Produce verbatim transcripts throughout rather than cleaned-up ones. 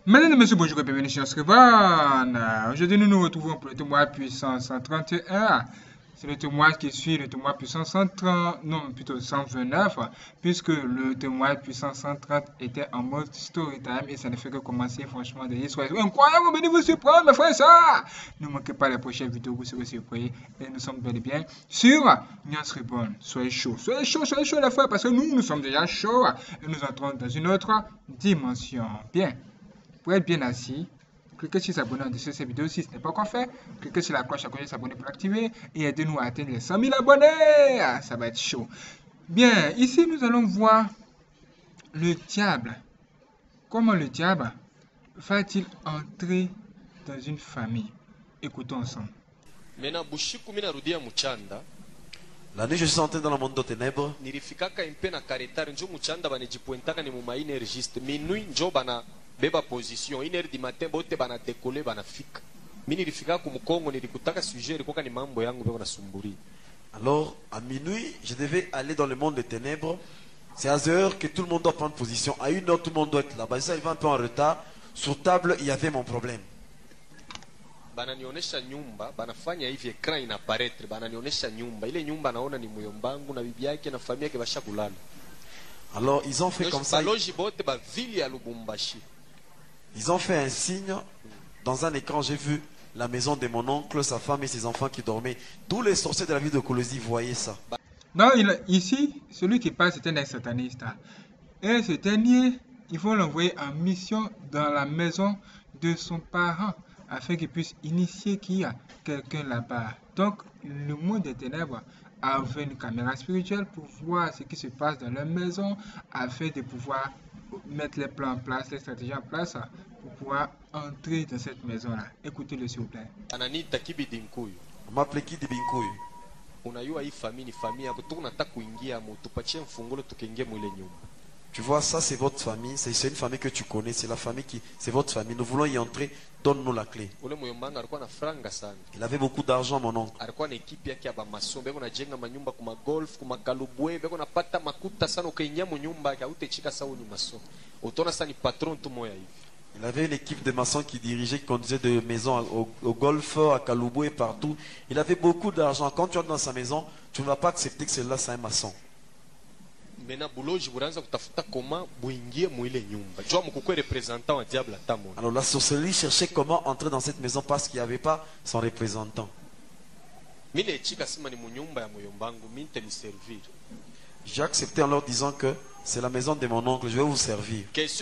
Mesdames et messieurs, bonjour et bienvenue sur Scriban. Aujourd'hui, nous nous retrouvons pour le témoin puissant cent trente et un. C'est le témoin qui suit le témoin puissant cent trente, non, plutôt cent vingt-neuf, puisque le témoin puissant cent trente était en mode story time et ça ne fait que commencer, franchement, des histoires incroyables. Venez vous surprendre, mes frères et sœurs. Ne manquez pas les prochaines vidéos, vous serez surpris. Et nous sommes bel et bien sur Nyan Scriban. Soyez chaud, soyez chaud, soyez chaud, les frères, parce que nous, nous sommes déjà chauds et nous entrons dans une autre dimension. Bien. Pour être bien assis, cliquez sur s'abonner en dessous de cette vidéo si ce n'est pas encore fait. Cliquez sur la cloche à côté de s'abonner pour l'activer et aidez-nous à atteindre les cent mille abonnés. Ah, ça va être chaud. Bien, ici nous allons voir le diable. Comment le diable va-t-il entrer dans une famille? Écoutons ensemble. La nuit, je suis entré dans le monde de ténèbres. nilifikaka impe na karetari njo muchanda banajipointaka ni muma ine registre minui njo bana beba position ine di matin bote bana dekole banafika mi nilifika ku Mkongo nilikutaka sujet ilikuwa ni mambo yangu beko nasumburi. Alors, à minuit, je devais aller dans le monde des ténèbres. C'est à cette heure que tout le monde doit prendre position. À une heure, tout le monde doit être là-bas. Ça, il va un peu en retard. Sur table, il y avait mon problème. Bananionesha nyumba banafanya hivi ekran inaparaître bananionesha nyumba ile nyumba naona ni muyombangu na bibi yake na familia yake bashakulala. Alors ils ont fait comme ça. Baloji bote ba vili ya Lubumbashi. Ils ont fait un signe dans un écran. J'ai vu la maison de mon oncle, sa femme et ses enfants qui dormaient. Tous les sorciers de la ville de Kolosi voyaient ça. Non, il, ici, celui qui parle, c'est un ex-sataniste. Et ce dernier, il faut l'envoyer en mission dans la maison de son parent, afin qu'il puisse initier qu'il y a quelqu'un là-bas. Donc, le monde des ténèbres avait une caméra spirituelle pour voir ce qui se passe dans leur maison, afin de pouvoir mettre les plans en place, les stratégies en place, pour pouvoir entrer dans cette maison-là. Écoutez-le s'il vous plaît. Ananita Kibidinkuyu. On m'appelait Kidi Binkuyu. Unayua hii famille ni famille yako tu unataka kuingia mu tupatie mfungulo tukiingia mwile nyumba. Tu vois, ça c'est votre famille, c'est une famille que tu connais, c'est la famille qui, c'est votre famille. Nous voulons y entrer, donne-nous la clé. Ule muyomanga alikuwa na franga sana. Il avait beaucoup d'argent, mon oncle. Alikuwa na ekipi yake ya bamaso, beko na jenga manyumba kuma golf, kuma kalubwe, beko na pata makuta sana ukaingia mu nyumba yake hautechika sawa ni maso. Utona sana ni patron tu moya hivi. Il avait une équipe de maçons qui dirigeait, qui conduisait de maison au, au golf, à Kaloubou et partout. Il avait beaucoup d'argent. Quand tu entres dans sa maison, tu ne vas pas accepter que celui-là c'est un maçon. Alors la sorcellerie cherchait comment entrer dans cette maison parce qu'il n'y avait pas son représentant. J'ai accepté en leur disant que c'est la maison de mon oncle, je vais vous servir.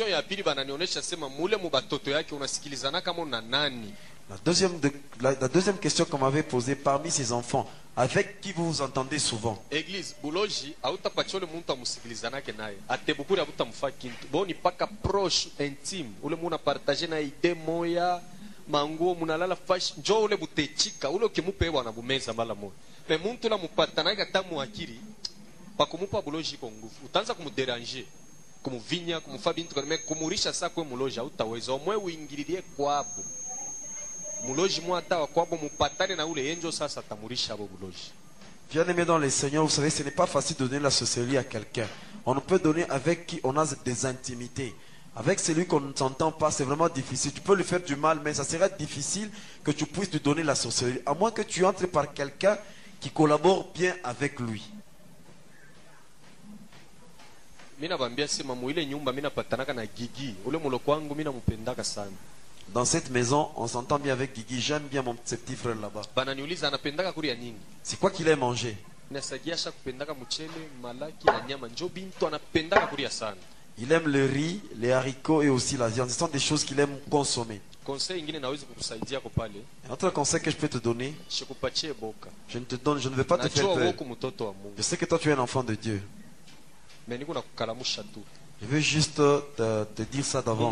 La deuxième, de, la, la deuxième question qu'on m'avait posée, parmi ses enfants, avec qui vous vous entendez souvent? Église, buloji, hautapachia ule muntu amusikilizanake naye. Atebukuri habutamfaa kintu. Bo ni paka proche, intime. Ule muna partage na ide moya, manguo munalala fash, njo ule butechika, ule ukimupe wana bumeza mala moya. Me muntu la mupatana ga tamu akiri, pakumupa buloji kwa nguvu. Utaanza kumuderanger, kumuvinya, kumufa bintu kwa me kumurisha saa kwe muloji hautaweza. Omwe uingililie kwabo. Muloji mwata wa kwabo mupatane na ule enjo sasa tamurisha abo buloji. Bien-aimé dans les Seigneurs, vous savez, ce n'est pas facile de donner la sorcellerie à quelqu'un. On ne peut donner avec qui on a des intimités. Avec celui qu'on ne s'entend pas, c'est vraiment difficile. Tu peux lui faire du mal, mais ça serait difficile que tu puisses lui donner la sorcellerie. À moins que tu entres par quelqu'un qui collabore bien avec lui. Mina bambia sema muile nyumba mina patanaka na Gigi. Ule muloko wangu mina mupendaka sana. Dans cette maison, on s'entend bien avec Guigui. J'aime bien mon ce petit frère là-bas. C'est quoi qu'il aime manger? Il aime le riz, les haricots et aussi la viande. Ce sont des choses qu'il aime consommer. Un autre conseil que je peux te donner, je ne te donne, je ne veux pas te faire peur. Je sais que toi tu es un enfant de Dieu. Je veux juste te, te dire ça d'avance.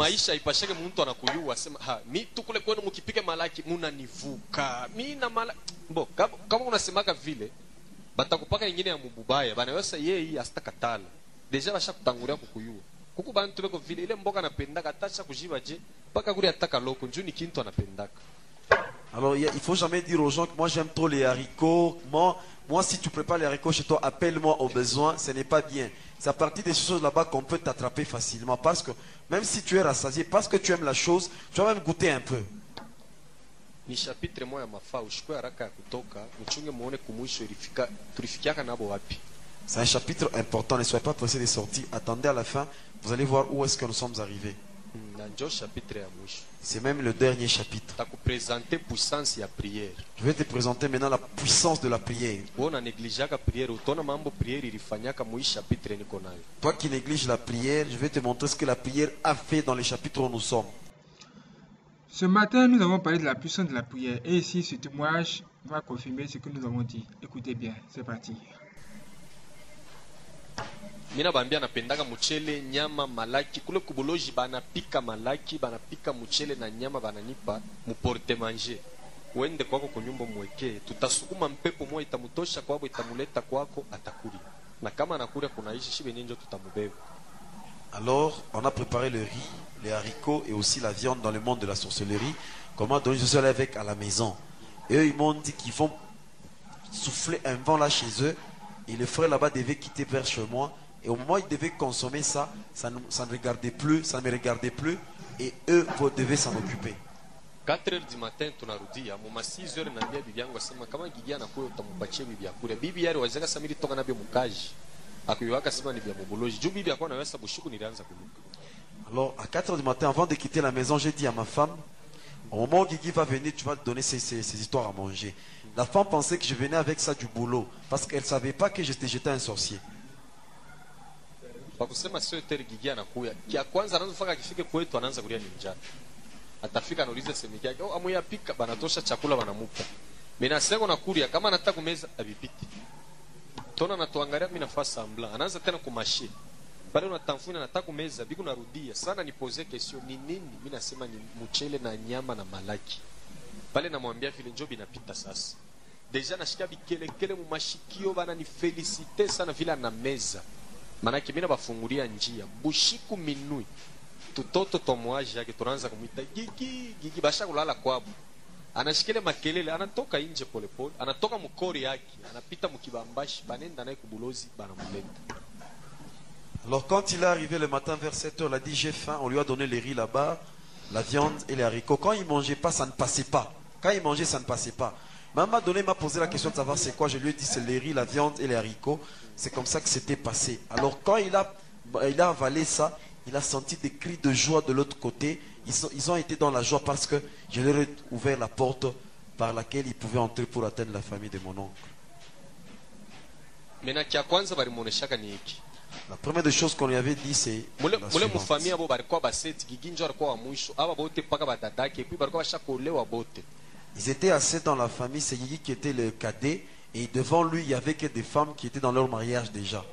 Alors il ne faut jamais dire aux gens que moi j'aime trop les haricots. Moi, moi si tu prépares les haricots chez toi, appelle-moi au besoin. Ce n'est pas bien. C'est à partir de ces choses là-bas qu'on peut t'attraper facilement. Parce que même si tu es rassasié, parce que tu aimes la chose, tu vas même goûter un peu. Ni chapitre moja mafaa ushukue haraka ya kutoka mchunge muone kumwisho ilifika tulifikiaka nabo wapi. C'est un chapitre important, ne soyez pas pressés de sortir. Attendez à la fin, vous allez voir où est-ce que nous sommes arrivés. Na njo chapitre ya mwisho. C'est même le dernier chapitre. Takupresenter puissance ya prière. Je vais te présenter maintenant la puissance de la prière. Bona neglijaka prière utona mambo prière ilifanyaka mu chapitre niko nayo. Toi qui négliges la prière, je vais te montrer ce que la prière a fait dans les chapitres où nous sommes. Ce matin, nous avons parlé de la puissance de la prière. Et ici, ce témoignage va confirmer ce que nous avons dit. Écoutez bien, c'est parti. Mina bambia napendaka mchele, nyama, malaki. Kule kubuloji banapika malaki, banapika mchele na nyama bananipa mu porte manger. Uende kwako kunyumba mweke, tutasukuma mpepo moja itamutosha kwako, itamuleta kwako, atakuli. Na kama anakulia kunaishi shibe ninjo tutamubeba. Alors, on a préparé le riz, les haricots et aussi la viande dans le monde de la sorcellerie. Comment donner ce seul avec à la maison. Et eux, ils m'ont dit qu'ils vont souffler un vent là chez eux. Et le frère là-bas devait quitter vers chez moi. Et au moment où ils devaient consommer ça, ça ne, ça ne regardait plus, ça ne me regardait plus. Et eux, vous devaient s'en occuper. quatre heures du matin tunarudia muma six heures naambia bibi yangu asema kama gigia anakuwa utampatia bibi yakule. Bibi yale wazeka samiri toka nabyo mukaji. Akuiwaka sema ni bya muboloji. Juu bibi yakwa naweza bushuku nilianza kuluka. Alors, à quatre heures du matin, avant de quitter la maison, j'ai dit à ma femme, au moment où Guigui va venir, tu vas te donner ces, ces, ces histoires à manger. La femme pensait que je venais avec ça du boulot, parce qu'elle ne savait pas que j'étais j'étais un sorcier. Pakusema sio teri gigia anakuya. Kia kwanza anaanza faka kifike kwetu anaanza kulia ni njaa. Atafika anauliza semeki yake, "Oh, amoya pika banatosha chakula banamupa." Mimi nasema nakulia kama anataka kumeza abipiti. Tona natuangalia mimi nafasi sambla. Anaanza tena kumashi. Bale unatamfuna nataka kumeza biku narudia. Sana nipoze kesho ni nini? Mimi nasema ni mchele na nyama na malaki. Bale namwambia vile njoo binapita sasa. Deja nashika bikelekele mu mashikio bana ni felicite sana vile na meza. Manake mimi nabafungulia njia. Bushiku minui. Tutoto tomwaji yake tunaanza kumuita gigi gigi basha kulala kwabo. Anashikile makelele, anatoka nje pole pole, anatoka mkori yake, anapita mkibambashi, banenda naye kubulozi banamuleta. Alors quand il est arrivé le matin vers sept heures, il a dit j'ai faim, on lui a donné les riz là-bas, la viande et les haricots. Quand il mangeait pas, ça ne passait pas. Quand il mangeait, ça ne passait pas. Maman donné m'a posé la question de savoir c'est quoi. Je lui ai dit c'est les riz, la viande et les haricots. C'est comme ça que c'était passé. Alors quand il a, il a avalé ça, il a senti des cris de joie de l'autre côté. Ils, sont, ils ont été dans la joie parce que je leur ai ouvert la porte par laquelle ils pouvaient entrer pour atteindre la famille de mon oncle. La première des choses qu'on lui avait dit, c'est la suivante. Ils étaient assez dans la famille, c'est Guigui qui était le cadet. Et devant lui, il n'y avait que des femmes qui étaient dans leur mariage déjà.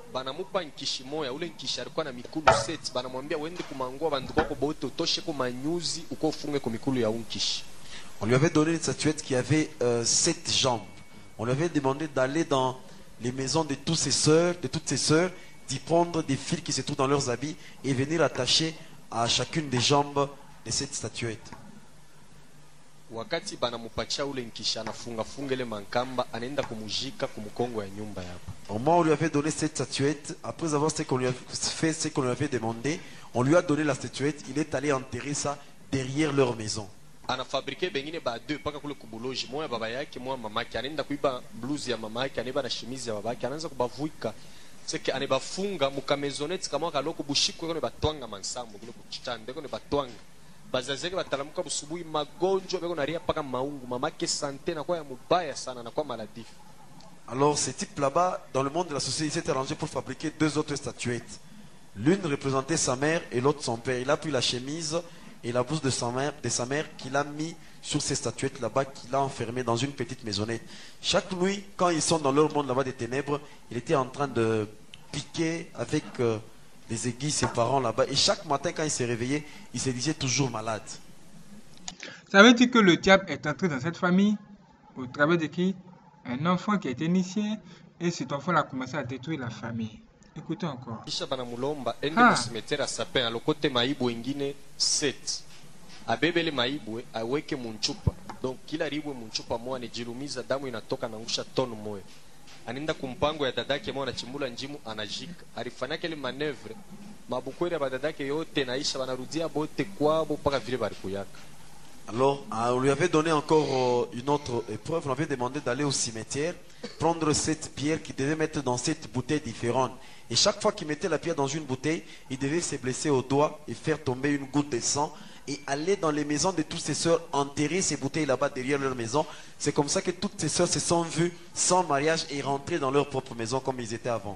On lui avait donné une statuette qui avait euh, sept jambes. On lui avait demandé d'aller dans les maisons de tous ses sœurs, de toutes ses sœurs, d'y prendre des fils qui se trouvent dans leurs habits et venir attacher à chacune des jambes de cette statuette. Wakati banamupatia ule nkisha anafunga funga ile mankamba anaenda kumujika kumkongo ya nyumba yapa. Au moment où on lui avait donné cette statuette, après avoir ce qu'on lui a fait, ce qu'on lui avait demandé, on lui a donné la statuette, il est allé enterrer ça derrière leur maison. Ana fabriqué bengine ba deux paka kule kubuloji moya baba yake moya mama yake anaenda kuiba blouse ya mama yake aneba na chemise ya baba yake anaanza kubavuika. Seke anebafunga mukamezoneti kama kaloko bushiko kone batwanga mansambo kule kuchitande kone batwanga. Bazazeke batalamuka busubuhi magonjwa beko naria paka maungu mamake santé na kwa ya mubaya sana na kwa maladif. Alors ce type là-bas dans le monde de la société il s'est arrangé pour fabriquer deux autres statuettes. L'une représentait sa mère et l'autre son père. Il a pris la chemise et la blouse de sa mère, de sa mère qu'il a mis sur ces statuettes là-bas qu'il a enfermées dans une petite maisonnette. Chaque nuit quand ils sont dans leur monde là-bas des ténèbres, il était en train de piquer avec euh, les aiguilles ses parents là-bas. Et chaque matin, quand il s'est réveillé, il se disait toujours malade. Ça veut dire que le diable est entré dans cette famille au travers de qui? Un enfant qui a été initié et cet enfant a commencé à détruire la famille. Écoutez encore. Kisha banamulomba ende kusimetera sapin alokote maibu wengine set. Abebele maibu aweke munchupa. donc kila ribwe mchupa moja anijilumiza damu inatoka naangusha tonu moja. Anaenda kumpango ya dadake moja anachimbula njimu anajika. Alifanya ile manevre mabukweli ya dadake yote naisha wanarudia bote kwabo mpaka vile bali kuyaka. Alors, on lui avait donné encore euh, une autre épreuve. On lui avait demandé d'aller au cimetière, prendre cette pierre qu'il devait mettre dans cette bouteille différente. Et chaque fois qu'il mettait la pierre dans une bouteille, il devait se blesser au doigt et faire tomber une goutte de sang et aller dans les maisons de toutes ses sœurs, enterrer ces bouteilles là-bas derrière leur maison. C'est comme ça que toutes ses sœurs se sont vues sans mariage et rentrées dans leur propre maison comme ils étaient avant.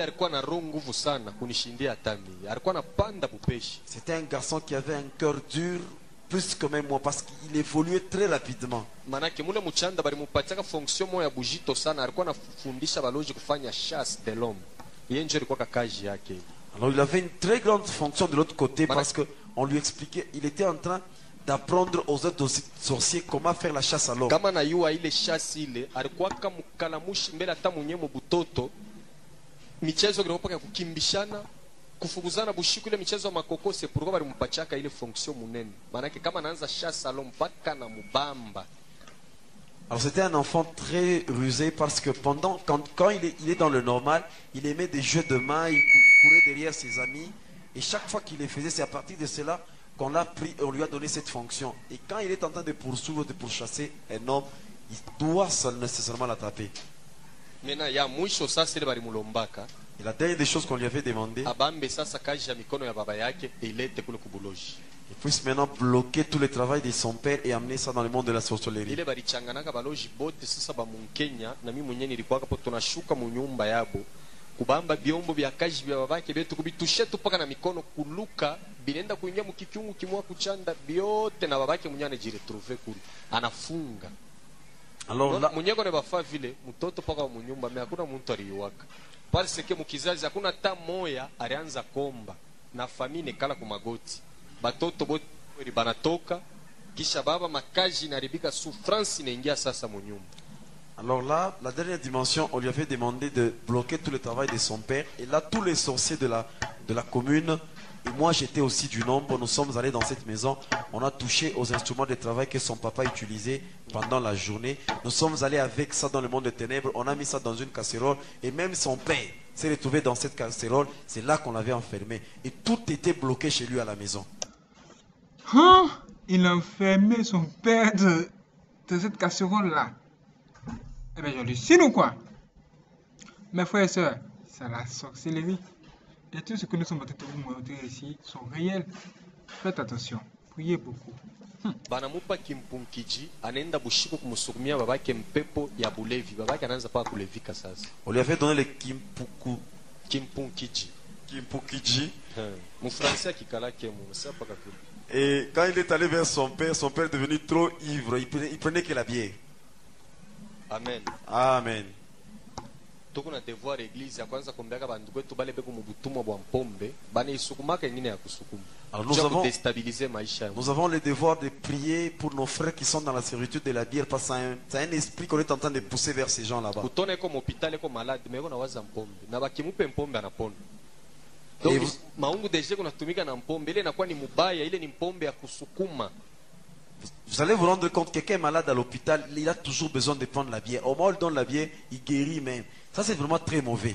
C'était un garçon qui avait un cœur dur, plus que même moi, parce qu'il évoluait très rapidement. Manake mule mchanda bali mupataka fonction moya bujito sana, alikuwa anafundisha baloji kufanya chasse de l'homme. Yeye ndio alikuwa kakaji yake. Alors il avait une très grande fonction de l'autre côté parce que on lui expliquait, il était en train d'apprendre aux autres sorciers comment faire la chasse à l'homme. Kama na yua ile chasse ile, alikuwa kama mkalamushi mbele hata mwenyemo butoto. Michezo ilikuwa ya kukimbishana, kufukuzana bushiku ile michezo makokose pourquoi bali mpachaka ile fonction munene. Manake kama anaanza chasse à l'homme mpaka na mubamba. Alors c'était un enfant très rusé parce que pendant quand, quand il, est, il est dans le normal, il aimait des jeux de main, il courait derrière ses amis et chaque fois qu'il les faisait, c'est à partir de cela qu'on l'a pris et on lui a donné cette fonction. Et quand il est en train de poursuivre, de pourchasser un homme, il doit seul nécessairement l'attraper. Maintenant, il y a mwisho sasa ile bali mulombaka. Et la dernière des choses qu'on lui avait demandé, abambe sasa kaji ya mikono ya baba yake ilete kule kubuloji. Il puisse maintenant bloquer tout le travail de son père et amener ça dans le monde de la sorcellerie. Ile balichanganaka baloji bote sasa ba munkenya na mimi mwenyewe nilikuwa hapo tunashuka mu nyumba yabo kubamba biombo vya kaji vya babake betu kubitushe tu paka na mikono kuluka binenda kuingia mukikyungu kimwa kuchanda biote na babake mwenyewe anajiretrouver kule anafunga. Alors la mwenyewe ne bafa vile mtoto paka mu nyumba me hakuna mtu aliwaka. Parce que mukizazi hakuna ta moya alianza komba na famine kala kumagoti. Batoto bote banatoka kisha baba makaji inaribika, souffrance inaingia sasa mu nyumba. Alors là, la dernière dimension, on lui avait demandé de bloquer tout le travail de son père. Et là, tous les sorciers de la, de la commune, et moi j'étais aussi du nombre, nous sommes allés dans cette maison. On a touché aux instruments de travail que son papa utilisait pendant la journée. Nous sommes allés avec ça dans le monde des ténèbres. On a mis ça dans une casserole. Et même son père s'est retrouvé dans cette casserole. C'est là qu'on l'avait enfermé. Et tout était bloqué chez lui à la maison. Hein? Il a enfermé son père de, de cette casserole-là. Eh bien, j'hallucine ou quoi? Mes frères et sœurs, c'est la sorcellerie. Et tout ce que nous sommes en train de vous montrer ici sont réels. Faites attention. Priez beaucoup. Banamupa kimpunkiji anaenda bushiku kumsukumia babake mpepo ya bulevi. Babake anaanza pa kulevika sasa. On lui avait donné le kimpuku kimpunkiji. Kimpunkiji. Mon français qui kala kemu, c'est pas capable. Et quand il est allé vers son père, son père est devenu trop ivre. Il prenait, il prenait que la bière. Amen. Amen. Tukuna devoir église ya kwanza kumbeka bandu kwetu bale beko mubutumwa bwa mpombe bana isukumaka ngine ya kusukuma. Alors nous avons déstabiliser maisha. Nous avons le devoir de prier pour nos frères qui sont dans la servitude de la bière parce que c'est un, un esprit qu'on est en train de pousser vers ces gens là-bas. Kutone comme hôpital comme malade mais on waza mpombe. Na bakimupe mpombe anapona. Donc vous... maungu deje kuna tumika na mpombe ile inakuwa ni mubaya, ile ni mpombe ya kusukuma. Vous allez vous rendre compte que quelqu'un est malade à l'hôpital, il a toujours besoin de prendre la bière. Au moins, on lui donne la bière, il guérit même. Ça, c'est vraiment très mauvais.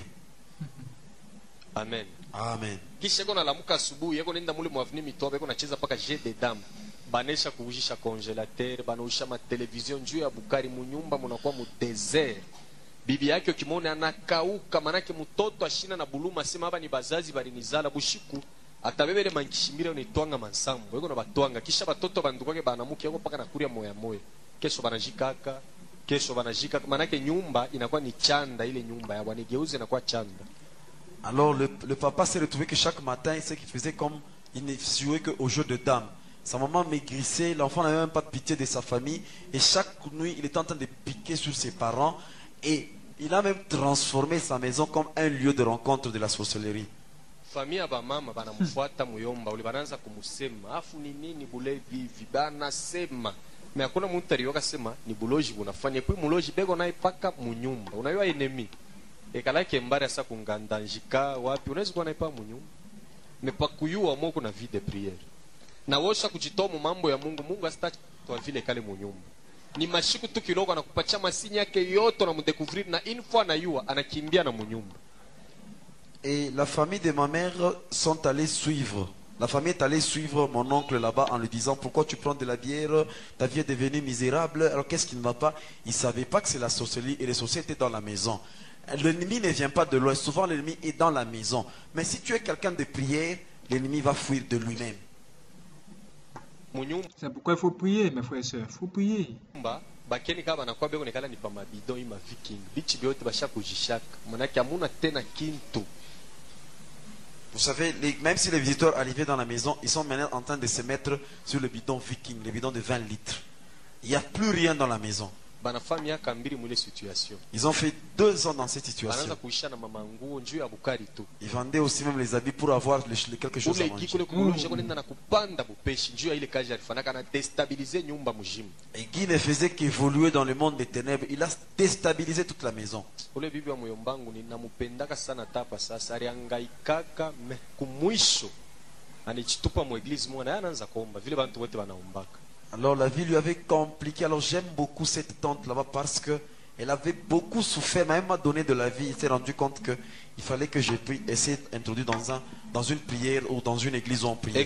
Amen. Amen. Kisha kona lamuka asubuhi yako nenda mule mwavini mitobe yako nacheza paka jet de dame. Banesha kuujisha congélateur, banausha ma television juu ya bukari munyumba munakuwa mu desert. Bibi yake ukimwona anakauka manake mtoto ashina na buluma sema hapa ni bazazi bali nizala bushiku. Atabebele mankishimira unitwanga mansambo yeko na batwanga kisha batoto bandu kwake banamuki yako paka nakuria moya moya kesho banajikaka kesho banajikaka manake nyumba inakuwa ni chanda, ile nyumba ya wanigeuze inakuwa chanda. Alors le, le papa s'est retrouvé que chaque matin ce qu'il faisait comme il ne jouait que au jeu de dames. Sa maman maigrissait, l'enfant n'avait même pas de pitié de sa famille et chaque nuit il était en train de piquer sur ses parents et il a même transformé sa maison comme un lieu de rencontre de la sorcellerie. Famia ba mama banamfuata muyomba uli bananza kumusema afu ni nini bulevi vibana sema me hakuna mtu aliyoka sema ni buloji unafanya kwa muloji bego na ipaka munyumba unayua enemy ekalake mbara sa kungandanjika wapi unaweza kuwa naipa munyumba mepakuyua moko na vie de prière na wosha kujitoa mambo ya Mungu Mungu asitaki kwa vile kale munyumba ni mashiku tu kidogo anakupatia masini yake yote na mdekuvrir na info anayua anakimbia na munyumba. Et la famille de ma mère sont allés suivre. La famille est allée suivre mon oncle là-bas en lui disant pourquoi tu prends de la bière, ta vie est devenue misérable, alors qu'est-ce qui ne va pas? Ils ne savaient pas que c'est la sorcellerie et les sorciers étaient dans la maison. L'ennemi ne vient pas de loin, souvent l'ennemi est dans la maison. Mais si tu es quelqu'un de prière, l'ennemi va fuir de lui-même. C'est pourquoi il faut prier, mes frères et sœurs, il faut prier. Bakeni kama nakuwa beko nekala ni pa mabidon ima viking bichi byote basha kujishaka manake amuna tena kintu. Vous savez, les, même si les visiteurs arrivaient dans la maison, ils sont maintenant en train de se mettre sur le bidon viking, le bidon de vingt litres. Il n'y a plus rien dans la maison. Ils ont fait deux ans dans cette situation. Ils vendaient aussi même les habits pour avoir les, les quelque chose à manger. Et Guy ne faisait qu'évoluer dans le monde des ténèbres. Il a déstabilisé toute la maison. Alors la vie lui avait compliqué. Alors j'aime beaucoup cette tante là-bas parce que elle avait beaucoup souffert, mais elle m'a donné de la vie. Il s'est rendu compte qu'il fallait que je puisse essayer d'introduire dans, un, dans une prière ou dans une église où on prie.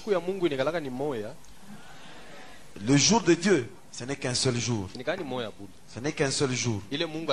Le jour de Dieu, ce n'est qu'un seul jour. Ce n'est qu'un seul jour.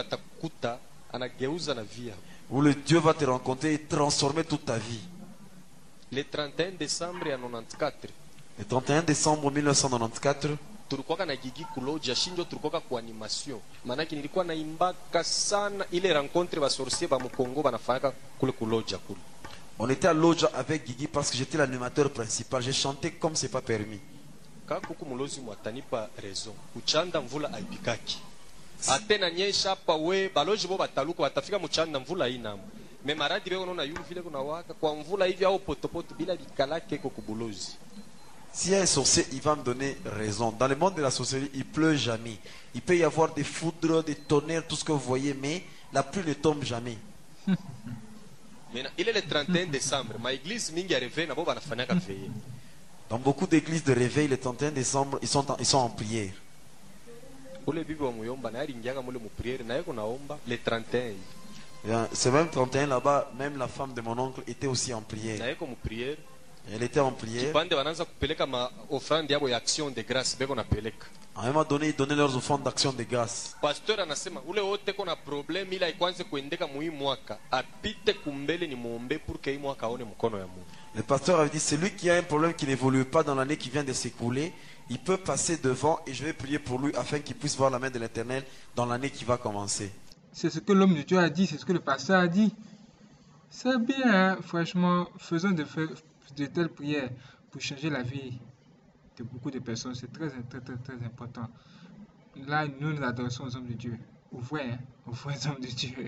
Où le Dieu va te rencontrer et transformer toute ta vie. Le trente et un décembre quatre-vingt-quatorze. Le trente et un décembre mille neuf cent quatre-vingt-quatorze, tulikuwa na gigi kuloja shinjo tulikuwa kwa animation. Manaki nilikuwa naimbaka sana ile rencontre ba sorcier ba Mkongo banafanya kule kuloja kule. On était à Loja avec Guigui parce que j'étais l'animateur principal. J'ai chanté comme c'est pas permis. Kakuku mulozi mwatanipa raison. Kuchanda mvula aipikaki. Atena nyesha hapa we baloji bo bataluko watafika mchanda mvula ina. Me maradi beko naona yulu vile kuna waka kwa mvula hivi au potopoto bila bikalake ko kubulozi. Si un sorcier, il va me donner raison. Dans le monde de la sorcellerie, il pleut jamais. Il peut y avoir des foudres, des tonnerres, tout ce que vous voyez, mais la pluie ne tombe jamais. Il est le trente et un décembre. Ma église mingi a réveillé, nabo banafanyaka veillée. Dans beaucoup d'églises de réveil, le trente et un décembre, ils sont en, ils sont en prière. Ule bibi wa muyomba na yaringiaga mule mu prière na yeko naomba le trente et un. Ce même trente et un là-bas, même la femme de mon oncle était aussi en prière. Na yeko mu prière. Elle était en prière. À un moment donné, ils donnaient leurs offrandes d'action de grâce. Pasteur anasema ule wote kuna problème ila ikwanze kuendeka muhi mwaka apite kumbele ni muombe pour que mwaka aone mkono ya Mungu. Le pasteur avait dit celui qui a un problème qui n'évolue pas dans l'année qui vient de s'écouler, il peut passer devant et je vais prier pour lui afin qu'il puisse voir la main de l'Éternel dans l'année qui va commencer. C'est ce que l'homme de Dieu a dit, c'est ce que le pasteur a dit. C'est bien, hein? Franchement, faisons de, de telles prières pour changer la vie de beaucoup de personnes. C'est très, très, très, très important. Là, nous nous adressons aux hommes de Dieu. Ouvrez, hein? Ouvrez aux hommes de Dieu.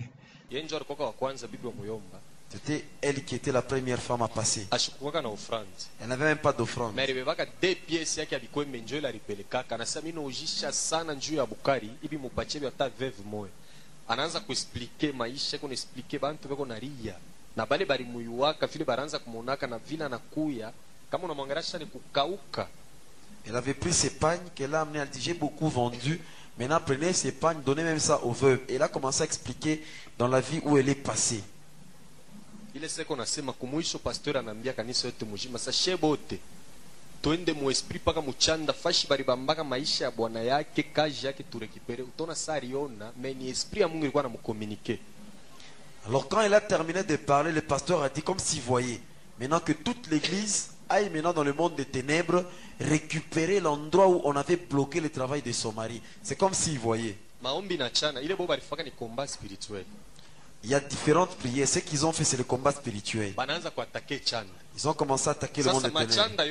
C'était elle qui était la première femme à passer. Elle n'avait même pas d'offrande. Anaanza kuexplique maisha kuna explique bantu beko naria na bale bali muyuaka vile baranza kumonaka na vile anakuya kama unamwangalia ni kukauka. Elle avait pris ses pagnes qu'elle a amené, elle dit j'ai beaucoup vendu, maintenant prenez ses pagnes, donnez même ça aux veuves. Et elle a commencé à expliquer dans la vie où elle est passée. Ile seko nasema kumuisho pasteur anambia kanisa yote mujima sa shebote twende mu esprit paka muchanda fashi bari bambaka maisha ya bwana yake kazi yake turekipere utona sariona mais ni esprit ya Mungu ilikuwa anamucommuniquer. Alors quand elle a terminé de parler, le pasteur a dit comme s'il voyait maintenant que toute l'église aille maintenant dans le monde des ténèbres récupérer l'endroit où on avait bloqué le travail de son mari. C'est comme s'il voyait. Maombi na chana ile boba alifaka ni combat spirituel. Il y a différentes prières. Ce qu'ils ont fait, c'est le combat spirituel. Ils ont commencé à attaquer le monde des ténèbres.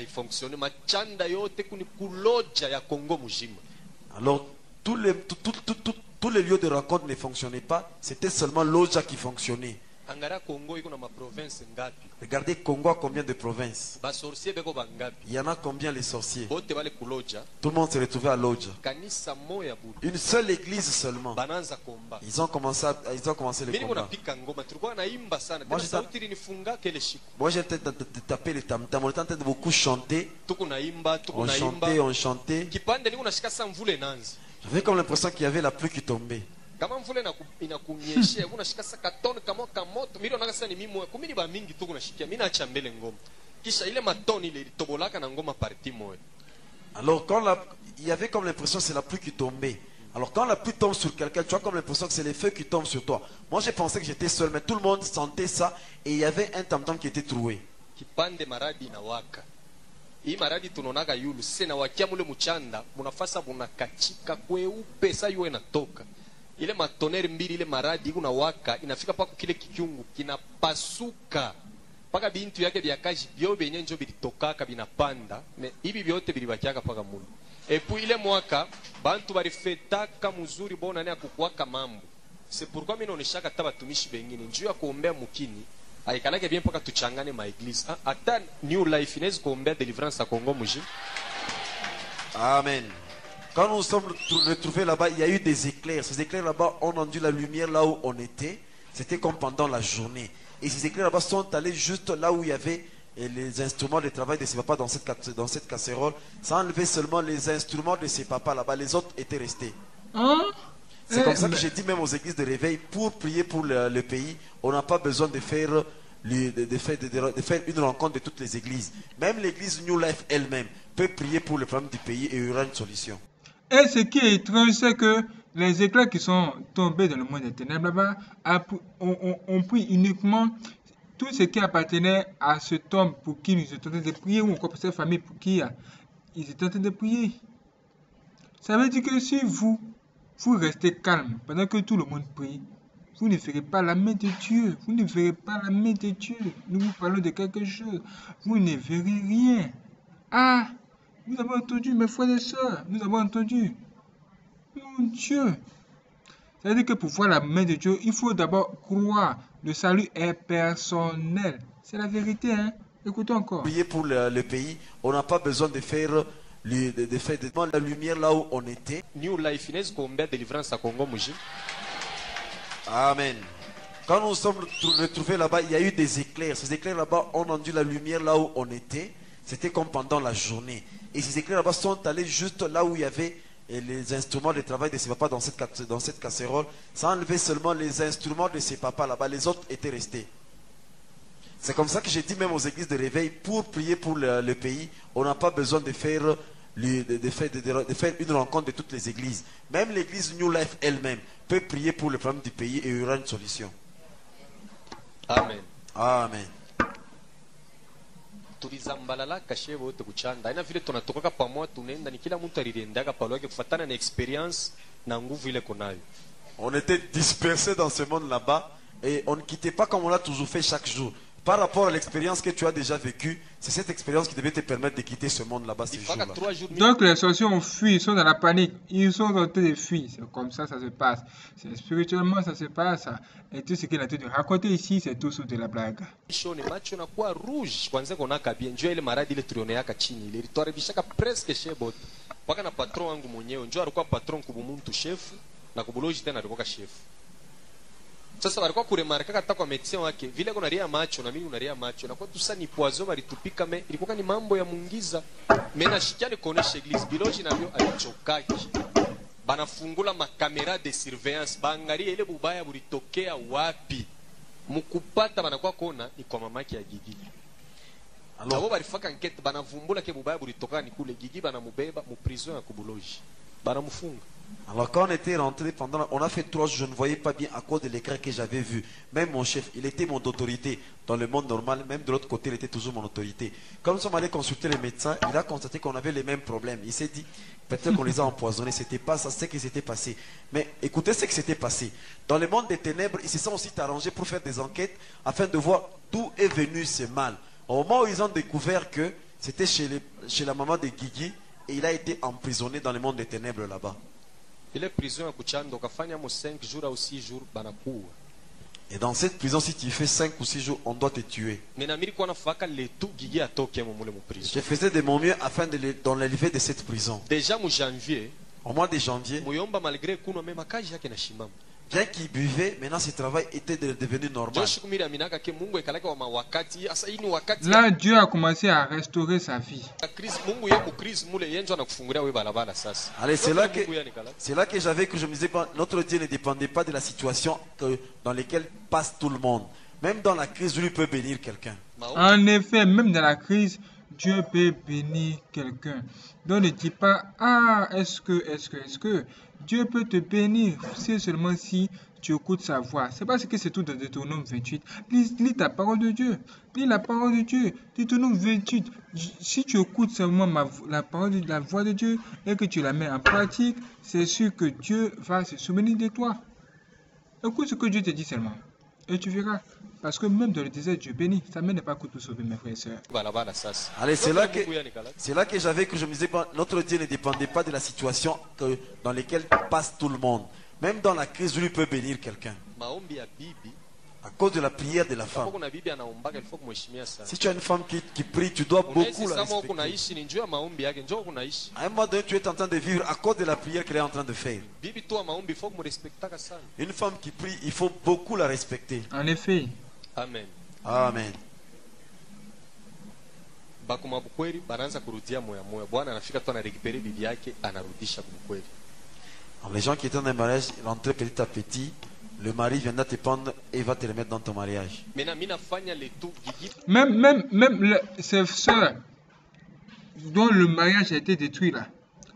Alors, tous les, tout, tout, tout, tout, tous les lieux de rencontre ne fonctionnaient pas. C'était seulement Loja qui fonctionnait. Angara Congo iko na ma province ngapi? Regardez Congo a combien de provinces. Ba sorcier beko bangapi? Il y en a combien les sorciers. Bote bale kuloja. Tout le monde s'est retrouvé à Lodja. Kanisa moya budi. Une seule église seulement. Bananza komba. Ils ont commencé, à, ils ont commencé le Mimi kuna combat. pika ngoma tulikuwa naimba sana. Moi, Tena je sauti ilinifunga kele shiku. Moi j'étais en train de taper les tam tam. On était en train de beaucoup chanter. Tuko naimba, tuko On naimba. chantait, on chantait. Kipande niko nashika sa mvule nanzi. J'avais comme l'impression qu'il y avait la pluie qui tombait. Kama mvule inaku- inakunyeshea unashika sa katoni kama kamoto mimi naona sasa ni mimi kumini ba mingi tu kunashikia mimi naacha mbele ngoma kisha ile matoni ile ilitobolaka na ngoma parti moja. Alors quand la, il y avait comme l'impression que c'est la pluie qui tombait. Alors quand la pluie tombe sur quelqu'un, tu as comme l'impression que c'est les feux qui tombent sur toi. Moi j'ai pensé que j'étais seul, mais tout le monde sentait ça et il y avait un tam-tam qui était troué. Kipande maradi inawaka hii maradi tunaonaga yulu sasa inawakia mule mchanda munafasa munakachika kweupe sasa yue inatoka ile matoneri mbili ile maradi iko waka inafika pako kile kichungu kinapasuka paka bintu yake vya kaji vyo benye njo bilitokaka binapanda me hivi vyote bilibakiaka paka mulu epu ile mwaka bantu barifetaka mzuri bona ne kukwaka mambo c'est pourquoi mimi naoneshaka hata batumishi bengine njoo ya kuombea mukini aikalake bien paka tuchangane ma église hata new life inaweza kuombea deliverance à Congo muji. Amen. Quand nous nous sommes retrouvés là-bas, il y a eu des éclairs. Ces éclairs là-bas ont rendu la lumière là où on était. C'était comme pendant la journée. Et ces éclairs là-bas sont allés juste là où il y avait les instruments de travail de ses papas dans cette, dans cette casserole. Ça a enlevé seulement les instruments de ses papas là-bas. Les autres étaient restés. Hein? C'est Eh, comme ça que mais- j'ai dit même aux églises de réveil, pour prier pour le, le pays, on n'a pas besoin de faire, le- de, de faire, de- de- de faire une rencontre de toutes les églises. Même l'église New Life elle-même peut prier pour le problème du pays et il y aura une solution. Et ce qui est étrange, c'est que les éclats qui sont tombés dans le monde des ténèbres là-bas a pu- ont, ont- ont pris uniquement tout ce qui appartenait à cet homme pour qui nous étions en train de prier, ou encore pour cette famille pour qui euh, ils étaient en train de prier. Ça veut dire que si vous, vous restez calme pendant que tout le monde prie, vous ne verrez pas la main de Dieu. Vous ne verrez pas la main de Dieu. Nous vous parlons de quelque chose. Vous ne verrez rien. Ah, nous avons entendu, mes frères et sœurs, nous avons entendu. Mon Dieu. Ça veut dire que pour voir la main de Dieu, il faut d'abord croire. Le salut est personnel. C'est la vérité, hein. Écoutons encore. Prier pour le, le pays, on n'a pas besoin de faire, le- de, de faire de- la lumière là où on était. New life inaweza kuombea deliverance à Congo muji. Amen. Quand nous nous sommes retrouvés là-bas, il y a eu des éclairs. Ces éclairs là-bas ont rendu la lumière là où on était. C'était comme pendant la journée. Et ces éclairs là-bas sont allés juste là où il y avait les instruments de travail de ses papas dans cette, ca- dans cette casserole. Ça a enlevé seulement les instruments de ses papas là-bas. Les autres étaient restés. C'est comme ça que j'ai dit même aux églises de réveil, pour prier pour le, le pays, on n'a pas besoin de faire, le- de, de faire, de- de- de faire une rencontre de toutes les églises. Même l'église New Life elle-même peut prier pour le problème du pays et il y aura une solution. Amen. Amen. Tulizambalalaka shevo wote kuchanda ina vile tunatokaka pamoja tunaenda ni kila mtu aliliendaga pale yake kufuatana na experience na nguvu ile konayo. On était dispersés dans ce monde là-bas et on ne quittait pas comme on l'a toujours fait chaque jour. Par rapport à l'expérience que tu as déjà vécue, c'est cette expérience qui devait te permettre de quitter ce monde là-bas ces Ifaka jours-là. trois jours Donc les sorciers ont fui, ils sont dans la panique, ils sont en train de fuir. C'est comme ça ça se passe. C'est spirituellement ça se passe. Et tout ce qu'il a de raconter ici, c'est tout sous de la blague. shone macho na kuwa rouge kwanza kona kabia njoo ile maradi ile tulioneaka chini ile ilituharibishaka presque shebot paka na patron wangu mwenyewe njoo alikuwa patron kubumuntu chef na kubuloji tena alikuwa chef. Sasa walikuwa kuremarika hata kwa medecin wake vile kuna ria macho na mimi unaria macho na kwa tusa ni poison walitupika me ilikuwa ni mambo ya mungiza mena shikiane kuonesha eglise biloji navyo alichokaki banafungula makamera de surveillance baangalie ile bubaya bulitokea wapi mukupata banakuwa kona ni kwa mamaki ya Gigi. Alors, Nabo balifaka enquête banavumbula ke bubaya bulitoka ni kule Gigi banamubeba mu prison ya kubuloji banamufunga. alors quand on était rentré pendant, on a fait trois jours, je ne voyais pas bien à cause de l'écran que j'avais vu. Même mon chef, il était mon autorité dans le monde normal, même de l'autre côté, il était toujours mon autorité. Quand nous sommes allés consulter les médecins, il a constaté qu'on avait les mêmes problèmes. Il s'est dit, peut-être qu'on les a empoisonnés, c'était pas ça, c'est ce qui s'était passé. Mais écoutez ce qui s'était passé. Dans le monde des ténèbres, ils se sont aussi arrangés pour faire des enquêtes afin de voir d'où est venu ce mal. Au moment où ils ont découvert que c'était chez, les- chez la maman de Guigui, et il a été emprisonné dans le monde des ténèbres là-bas. Ile prison ya kuchanda ukafanya mo cinq jours au six jours banakuwa. Et dans cette prison, si tu fais cinq ou six jours, on doit te tuer. Mais na milikuwa nafaka letu Gigi atoke mo mule mu prison. Je faisais de mon mieux afin de le- d'en l'élever de cette prison. Déjà mu janvier, Au mois de janvier, muyomba malgré kuno mema kaji yake na shimama. bien qu'il buvait, maintenant ce travail était de- devenu normal. Josh kumira minaka ke Mungu ekalaka wa mawakati asa ini wakati Là, Dieu a commencé à restaurer sa vie. ya Chris Mungu ye mu Chris mule yenjo anakufungulia we balabala sasa. Allez, c'est là que, Mungu yani kala. c'est là que j'avais que je me disais, bon, notre Dieu ne dépendait pas de la situation que, dans laquelle passe tout le monde. Même dans la crise, lui peut bénir quelqu'un. Maombi En effet, même dans la crise, Dieu peut bénir quelqu'un. Donc ne dis pas, ah, est-ce que, est-ce que, est-ce que, Dieu peut te bénir, c'est seulement si tu écoutes sa voix. C'est parce que c'est tout dans Deutéronome vingt-huit. Lis, lis ta parole de Dieu. Lis la parole de Dieu. Deutéronome vingt-huit. J- Si tu écoutes seulement ma vo- la parole de la voix de Dieu et que tu la mets en pratique, c'est sûr que Dieu va se souvenir de toi. Écoute ce que Dieu te dit seulement. Et tu verras. Parce que même dans le désert, Dieu bénit. Ça ne pas que tout sauver, mes frères et sœurs. balabala sasa. Allez, c'est là que, Mungu yani kala. c'est là que j'avais que je me disais, bon, notre Dieu ne dépendait pas de la situation que, dans laquelle passe tout le monde. Même dans la crise, lui peut bénir quelqu'un. Maombi ya bibi, À cause de la prière de la kama femme. kuna bibi anaombaka ilifo kumheshimia sana. Si tu as une femme qui, qui prie, tu dois beaucoup Unaishi la sama huko respecter. kunaishi ni njoo ya maombi yake, njoo kunaishi. À un moment donné, tu es en train de vivre à cause de la prière qu'elle est en train de faire. Bibi tu wa maombi faut kumrespektaka sana. Une femme qui prie, il faut beaucoup la respecter. En effet, Amen. Amen. Bakuma bukweli banaanza kurudia moya moya. Bwana anafika tu anarekipere bibi yake anarudisha bukweli. Alors, les gens qui étaient dans un mariage, ils rentraient petit à petit. Le mari viendra te prendre et va te remettre dans ton mariage. Mena mina fanya le tout Gigi même, même, même le- ces sœurs dont le mariage a été détruit là,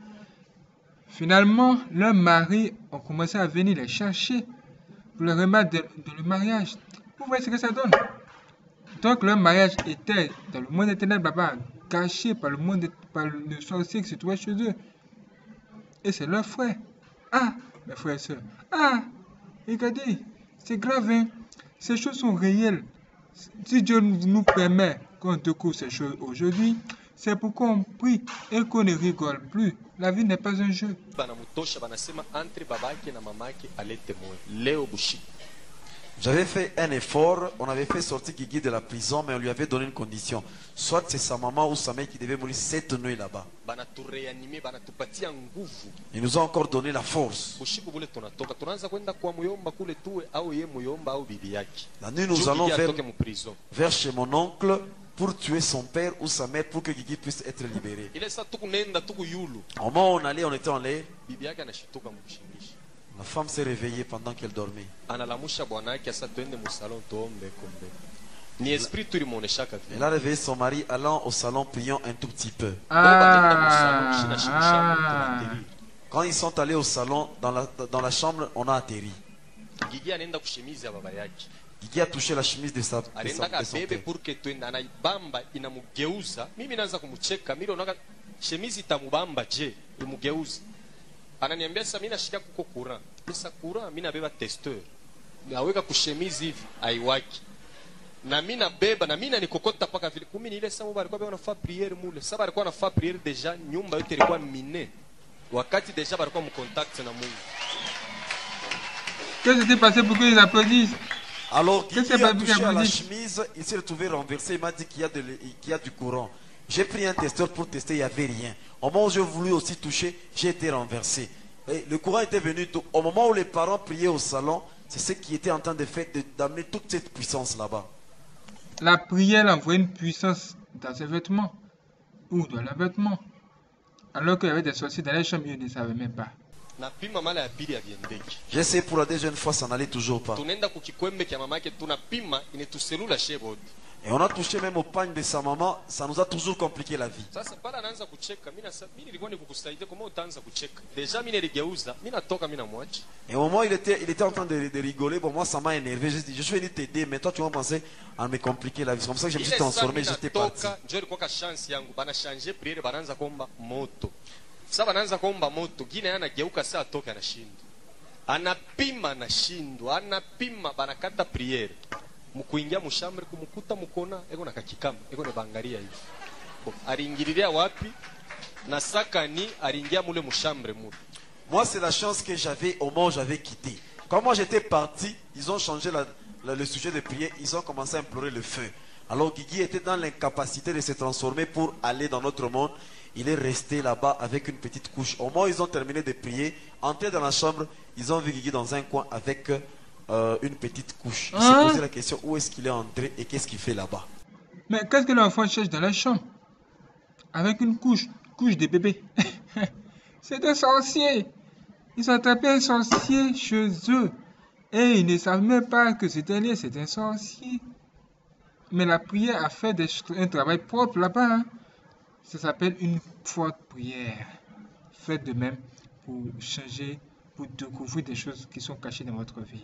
finalement, leurs maris ont commencé à venir les chercher pour les remettre de- dans le mariage. Vous voyez ce que ça donne? Donc leur mariage était dans le monde éternel, là-bas, caché par le monde, par le sorcier qui se trouvait chez eux. Et c'est leur frère. Ah, mes frères et sœurs. Ah, regardez, c'est grave, hein. Ces choses sont réelles. Si Dieu nous permet qu'on découvre ces choses aujourd'hui, c'est pour qu'on prie et qu'on ne rigole plus. La vie n'est pas un jeu. banamutosha banasema entre babake na mamake alete moyo. Leo bushika. J'avais fait un effort, on avait fait sortir Guigui de la prison, mais on lui avait donné une condition. Soit c'est sa maman ou sa mère qui devait mourir cette nuit là-bas. Banatureanime, banatupatia nguvu. Ils nous ont encore donné la force. Bushiku bule tunatoka. Tunaanza kwenda kwa muyomba kule tuwe au ye muyomba au bibi yake. La nuit, nous Juu allons Gigi vers, atoke mu prison. vers chez mon oncle pour tuer son père ou sa mère pour que Guigui puisse être libéré. Ile saa tuku nenda tuku yulu. Au moment où on allait, on était en l'air. Bibi yake anashituka mkushingisha. La femme s'est réveillée pendant qu'elle dormait. Analamusha bwana yake asa twende mu salon tuombe kombe. Ni esprit tu limuoneshaka vile. Elle a réveillé son mari allant au salon priant un tout petit peu. Ah, Shina shimisha mtu ah. materi. Quand ils sont allés au salon, dans la, dans la chambre, on a atterri. Gigi anaenda kushimizi ya baba yake. Guigui a touché la chemise de, sa, de, sa, Aliendaka de son bebe père. pour que twende anaibamba inamugeuza. Mimi naanza kumucheka, mimi naona shemizi itamubamba je, imugeuza. Ananiambia sasa mimi nashika kuko courant. Pesa courant mimi nabeba testeur. Naweka kushemizi hivi aiwaki. Na mimi nabeba na mimi nanikokota paka vile. Kumi ni ile saa mbaya alikuwa anafanya priere mule. Sasa alikuwa anafanya priere deja nyumba yote ilikuwa mine. Wakati deja alikuwa mu contact na Mungu. Qu'est-ce qui s'est passé pour qu'ils applaudissent? Alors, Qu'est-ce Guigui que a ça veut touché dire, à la Abdi? chemise, il s'est retrouvé renversé, il m'a dit qu'il y, a de l'e- qu'il y a du courant. J'ai pris un testeur pour tester, il n'y avait rien. Au moment où j'ai voulu aussi toucher, j'ai été renversé. Et le courant était venu, tout- au moment où les parents priaient au salon, c'est ce qui était en train de faire, de- d'amener toute cette puissance là-bas. La prière envoie une puissance dans ses vêtements ou dans leurs vêtements. Alors qu'il y avait des sorciers dans les chambres, ils ne savaient même pas. Na pima mala ya pili ya viendeki. J'ai essayé pour la deuxième fois, ça n'allait toujours pas. Tunaenda kukikwembe kya mamake tunapima inetuselula shebodi. Et on a touché même au pagne de sa maman, ça nous a toujours compliqué la vie. Sasa pala anaanza kucheka, mimi nasa mimi nilikuwa nikukusaidia kama utaanza kucheka. Deja mimi niligeuza, mimi natoka mimi namwacha. Et au moment où il était, il était en train de, de rigoler, bon moi ça m'a énervé, j'ai dit je suis venu t'aider, mais toi tu vas penser à me compliquer la vie. C'est comme ça que je me suis Ile saa transformé, mimi j'étais parti. natoka, njoo ilikuwa ka chance yangu. Bana changer priere banaanza kuomba moto. Sasa banaanza kuomba moto, gine anageuka saa atoke anashindwa. Anapima anashindwa, anapima banakata priere. Mukuingia mushambre kumukuta mukona eko na kakikama, eko na bangaria hivi. Bo, aliingililia wapi? Na sakani aliingia mule mushambre mule. Moi c'est la chance que j'avais au moment où j'avais quitté. Quand moi j'étais parti, ils ont changé la, le, le sujet de prière, ils ont commencé à implorer le feu. Alors Guigui était dans l'incapacité de se transformer pour aller dans notre monde. Il est resté là-bas avec une petite couche. Au moment où ils ont terminé de prier, entrés dans la chambre, ils ont vu Guigui dans un coin avec euh, une petite couche. Ils Hein? se posaient la question où est-ce qu'il est entré et qu'est-ce qu'il fait là-bas. Mais qu'est-ce que l'enfant cherche dans la chambre? Avec une couche, couche de bébé. C'est un sorcier. Ils ont attrapé un sorcier chez eux. Et ils ne savent même pas que ce dernier, c'est un sorcier. Mais la prière a fait des, un travail propre là-bas. Hein. Ça s'appelle une forte prière. Faites de même pour changer, pour découvrir des choses qui sont cachées dans votre vie.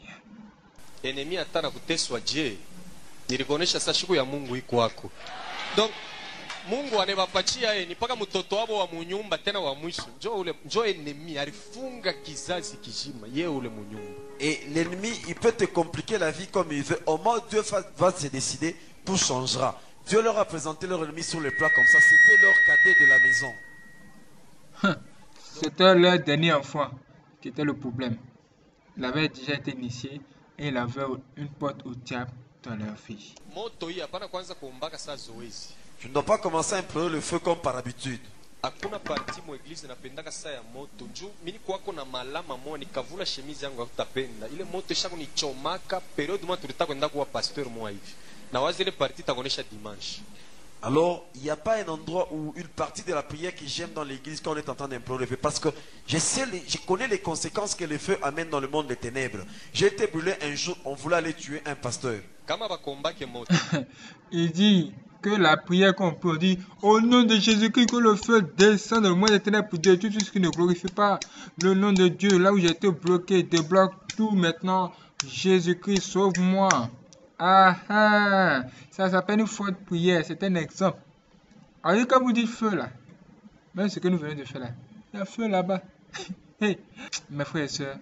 Enemi hata na kuteswa je nilikuonesha sasa siku ya Mungu iko wako. Donc Mungu anewapatia yeye ni paka mtoto wao wa munyumba tena wa mwisho. Njoo ule njoo enemi alifunga kizazi kizima yeye ule munyumba. Et l'ennemi, il peut te compliquer la vie comme il veut. Au moment où Dieu va, va se décider, tout changera. Dieu leur a présenté leur ennemi sur le plat comme ça. C'était leur cadet de la maison. C'était leur dernier enfant qui était le problème. Il avait déjà été initié et il avait une porte au diable dans leur vie. Moto hii hapana kwanza kuombaka saa zoezi. Tu ne dois pas commencer à implorer le feu comme par habitude. Hakuna parti mu eglise napendaka saa ya moto. Njoo mimi kwako na malama moja nikavula shemizi yangu hakutapenda. Ile moto isha kunichomaka periode mwa tulitaka kwenda kuwa pasteur mwa hivi. Na wazi ile parti takonesha dimanche. Alors, il n'y a pas un endroit où une partie de la prière que j'aime dans l'église quand on est en train d'implorer le feu. Parce que je, sais les, je connais les conséquences que le feu amène dans le monde des ténèbres. J'ai été brûlé un jour, on voulait aller tuer un pasteur. Kama bakombake moto. Il dit que la prière qu'on peut dire au nom de Jésus-Christ, que le feu descende dans le monde des ténèbres pour détruire tout ce qui ne glorifie pas le nom de Dieu. Là où j'ai été bloqué, débloque tout maintenant. Jésus-Christ, sauve-moi. Ah ah, ça s'appelle une forte prière, c'est un exemple. Alors quand vous dites feu là, même ce que nous venons de faire là, il y a feu là-bas. Hey, mes frères et sœurs,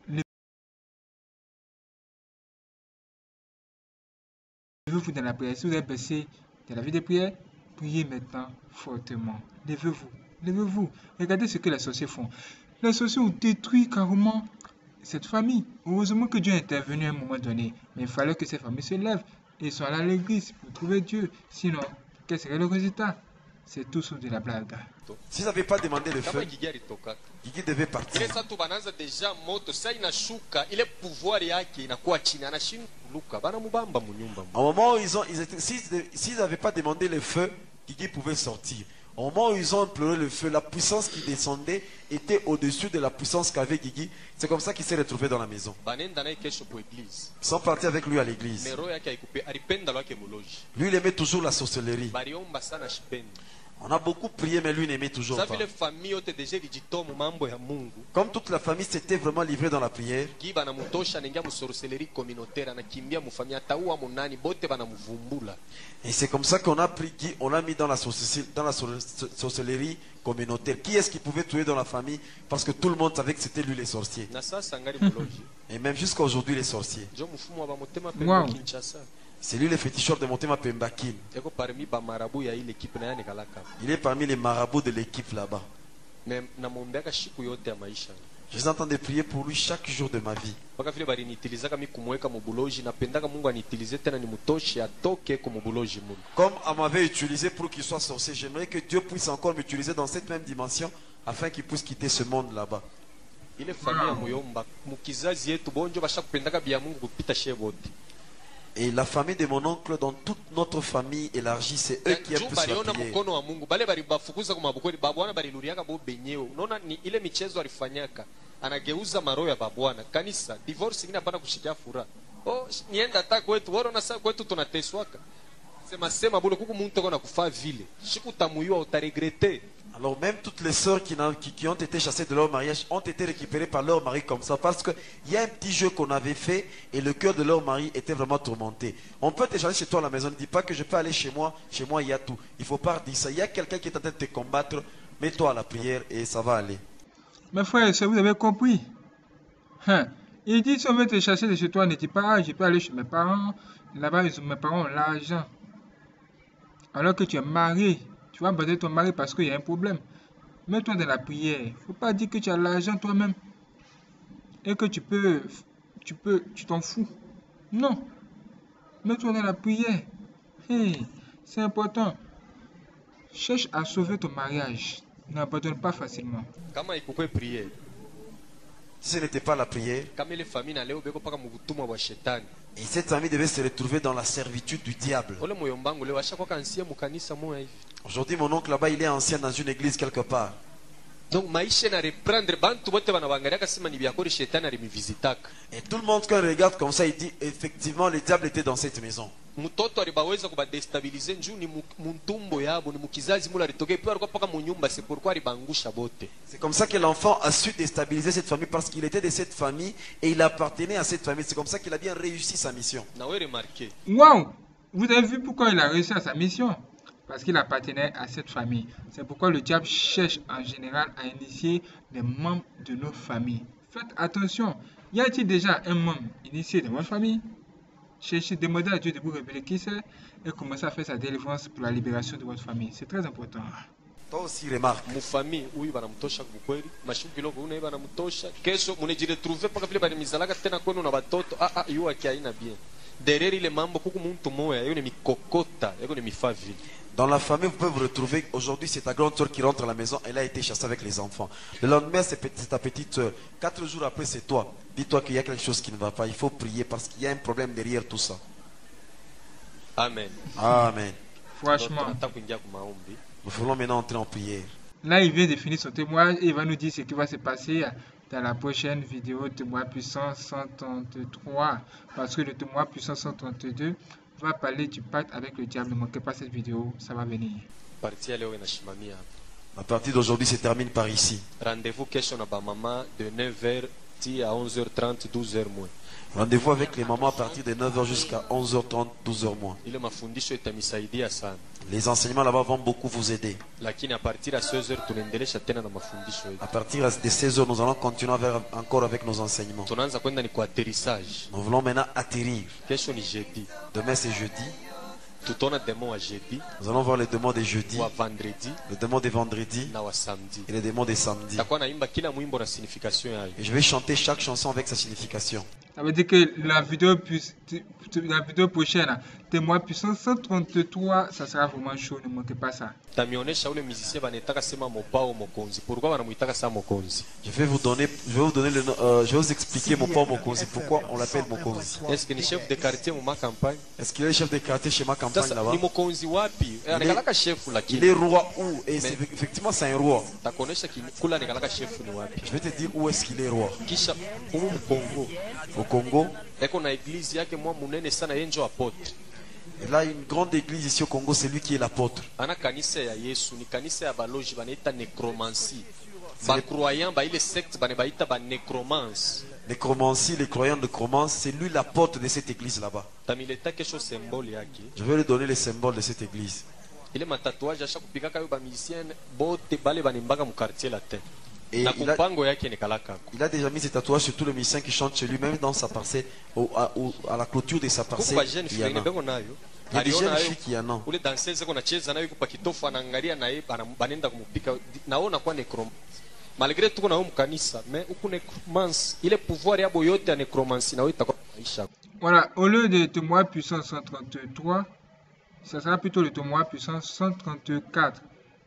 levez-vous dans la prière. Si vous êtes blessé dans la vie de prière, priez maintenant fortement. Levez-vous, levez-vous. Regardez ce que les sorciers font. Les sorciers ont détruit carrément cette famille. Heureusement que Dieu est intervenu à un moment donné. Mais il fallait que cette famille se lève et soit allés à l'église pour trouver Dieu. Sinon, quel serait le résultat? C'est tout sauf de la blague. S'ils n'avaient pas demandé le Kama feu, Gigi alitokaka. Guigui devait partir. Ile sasa bananza deja moto sasa inashuka ile pouvoir yake inakuwa chini anashinda kuluka bana mubamba munyumba. Au moment où ils ont, ils étaient, s'ils n'avaient pas demandé le feu, Guigui pouvait sortir. Au moment où ils ont imploré le feu, la puissance qui descendait était au-dessus de la puissance qu'avait Guigui. C'est comme ça qu'il s'est retrouvé dans la maison. Banenda naye kesho pour église. Ils sont partis avec lui à l'église. Mero yake haikupe alipenda lwake muloji. Lui, il aimait toujours la sorcellerie. Baliomba sana shipenda. On a beaucoup prié, mais lui n'aimait toujours Sasa pas. vile famille yote deja ilijitoa mambo ya Mungu. Comme toute la famille s'était vraiment livrée dans la prière, Gi banamutosha anaingia musorcellerie communautaire anakimbia mufamia ataua munani bote banamuvumbula. et c'est comme ça qu'on a pris Guy, on l'a mis dans la, sorcellerie, dans la sorcellerie communautaire. Qui est-ce qui pouvait tuer dans la famille? Parce que tout le monde savait que c'était lui les sorciers. Na sasa ngali muloji. Et même jusqu'à aujourd'hui les sorciers. Jo mfumo wa bamotema Wow. pembe Kinshasa. C'est lui le féticheur de Motema Pembakin. Eko parmi ba marabu ya ile equipe na yani kalaka. Il est parmi les marabouts de l'équipe là-bas. Me namwombeaka siku yote ya maisha. Je les entendais prier pour lui chaque jour de ma vie. Mpaka vile balinitilizaka mi kumweka mubuloji napendaka Mungu anitilize tena nimutoshe atoke ko mubuloji mulu. Comme on m'avait utilisé pour qu'il soit sorcier, j'aimerais que Dieu puisse encore m'utiliser dans cette même dimension afin qu'il puisse quitter ce monde là-bas. Ile familia muyomba mukizazi yetu bonjo bashakupendaka bya Mungu kupita shie bote. Et la famille de mon oncle, dans toute notre famille élargie, c'est eux qui aiment Juu plus la baliona prière. mkono wa Mungu bale balibafukuza kwa mabukoni babwana baliluriaka bo benyeo. Unaona ni ile michezo alifanyaka anageuza maroho ya babwana kanisa divorce ingine hapana kushikia furaha. Oh nienda hata kwetu wao na sasa kwetu tunateswaka. Sema sema bule kuku muntu kona kufa vile. Shiku tamuyua utaregrete. Alors même toutes les sœurs qui, n'ont- qui- qui ont été chassées de leur mariage ont été récupérées par leur mari comme ça. Parce qu'il y a un petit jeu qu'on avait fait et le cœur de leur mari était vraiment tourmenté. On peut te chasser chez toi à la maison. Ne dis pas que je peux aller chez moi. Chez moi, il y a tout. Il ne faut pas dire ça. Il y a quelqu'un qui est en train de te combattre. Mets-toi à la prière et ça va aller. Mes frères et sœurs, vous avez compris. Hein. Il dit si on veut te chasser de chez toi, ne dis pas ah, je peux aller chez mes parents. Là-bas, ils ont- mes parents ont l'argent. Alors que tu es marié, tu vas aborder ton mari parce qu'il y a un problème. Mets-toi dans la prière. Il ne faut pas dire que tu as l'argent toi-même et que tu peux, tu peux, tu t'en fous. Non. Mets-toi dans la prière. Hey, c'est important. Cherche à sauver ton mariage. N'abandonne pas facilement. kama ikukwe priere Si ce n'était pas la prière, kama ile famille na leo beko paka mubutumwa bwa shetani et cette famille devait se retrouver dans la servitude du diable. ole moyombangu leo ashakuwa kansia mukanisa moya hivi. Aujourd'hui, mon oncle là-bas, il est ancien dans une église quelque part. Donc maisha na reprendre bantu bote banabangalia kasema ni byakori shetani alimivizitaka. Et tout le monde, quand il regarde comme ça, il dit effectivement, le diable était dans cette maison. Mtoto alibaweza kubadestabilize njuu ni mu- muntumbo yabo ni mukizazi mula alitoke pia alikuwa paka munyumba c'est pourquoi alibangusha bote. C'est comme ça que l'enfant a su déstabiliser cette famille parce qu'il était de cette famille et il appartenait à cette famille. C'est comme ça qu'il a bien réussi sa mission. Na wewe remarquer Waouh! Vous avez vu pourquoi il a réussi à sa mission? Parce qu'il appartenait à cette famille. C'est pourquoi le diable cherche en général à initier les membres de nos familles. Faites attention. Y a-t-il déjà un membre initié de votre famille? Cherchez, demandez à Dieu de vous révéler qui c'est et commencez à faire sa délivrance pour la libération de votre famille. C'est très important. Toi aussi, remarque. mufamii huyu banamtosha kukweli mashuku kidogo una banamtosha kesho mnajiretrouver paka vile banimizalaka tena kwenu na watoto ah ah yu akiaina bien derrière ile mambo kuku muntu moya yone mikokota yako ni mifavili. Dans la famille, vous pouvez vous retrouver. Aujourd'hui, c'est ta grande soeur qui rentre à la maison. Elle a été chassée avec les enfants. Le lendemain, c'est c'est ta petite soeur. Quatre jours après, c'est toi. Dis-toi qu'il y a quelque chose qui ne va pas. Il faut prier parce qu'il y a un problème derrière tout ça. Amen. Amen. Franchement. Tunataka kuingia kwa maombi. Nous voulons maintenant entrer en prière. Là, il vient de finir son témoignage et il va nous dire ce qui va se passer dans la prochaine vidéo témoin puissant cent trente-trois. Parce que le témoin puissant cent trente-deux va parler du pacte avec le diable. Ne manquez pas cette vidéo, ça va venir. Parti ya leo inashimamia hapa. La partie d'aujourd'hui se termine par ici. Rendez-vous kesho na ba mama de neuf heures ti à onze heures trente douze heures moins. Rendez-vous avec les mamans à partir de neuf heures jusqu'à onze heures trente, douze heures moins. Ile mafundisho itamisaidia sana. Les enseignements là-bas vont beaucoup vous aider. Lakini a partir ya seize heures tunaendelesha tena na mafundisho yetu. À partir de seize heures, nous allons continuer avec- encore avec nos enseignements. Tunaanza kwenda ni kwa atterrissage. Nous voulons maintenant atterrir. Kesho ni jeudi. Demain, c'est jeudi. Tutaona demo wa jeudi, Nous allons voir les démons de jeudi, wa vendredi les démons de vendredi na wa samedi. et les démons de samedi. Takuwa naimba kila mwimbo na signification yayo. Et je vais chanter chaque chanson avec sa signification. Ça veut dire que la vidéo, puis- la vidéo prochaine, témoin puissant cent trente-trois, ça sera vraiment chaud, ne manquez pas ça. Tamionesha ule musicien banetaka sema mopao mokonzi. Pourquoi banamuitaka sa mokonzi? Je vais vous donner, je vais vous donner le nom, euh, je vais vous expliquer mon père Mokonzi. Pourquoi on l'appelle Mokonzi? Est-ce que ni chef de quartier mu campagne? Est-ce qu'il est chef de quartier chez ma campagne Sasa là-bas? ni mokonzi wapi? Eh, anakalaka chef Il est lakini. roi où? Et c'est- effectivement, c'est un roi. Takuonesha kula anakalaka chef ni wapi? Je vais te dire où est-ce qu'il est roi. Kisha humu Mkongo. Au Congo. Eko na eglise yake mwa munene sana yenjo apotre. Il a une grande église ici au Congo, c'est lui qui est l'apôtre. Ana kanisa ya Yesu ni kanisa ya baloji banaita necromancie. Ba croyant ba ile secte bane baita ba necromance. Nécromancie, les croyants de nécromance, c'est lui l'apôtre de cette église là-bas. Tamileta kesho symbole yake. Je vais lui donner les symboles de cette église. Ile matatouage asha kupikaka yo ba musicien bote bale banimbaka mu quartier latin. Et Na il a, kumpango yake ni kalaka. il a déjà mis ses tatouages sur tous les musiciens qui chantent chez lui, même dans sa parcelle, au- à, au- à la clôture de sa Kuko parcelle. ba jeune Il y en fille a. beko nayo. Il y a des Aliona jeunes ayo filles qui en ont. ule danseuse ko nacheza nayo kupa kitofu anaangalia naye bana- banenda kumupika naona kwa necrom. Malgré tuko na huko kanisa, mais huko necromance ile pouvoir yabo yote ya necromancie na itakuwa maisha. Voilà, au lieu de témoin puissant cent trente-trois, ça sera plutôt le témoin puissant cent trente-quatre.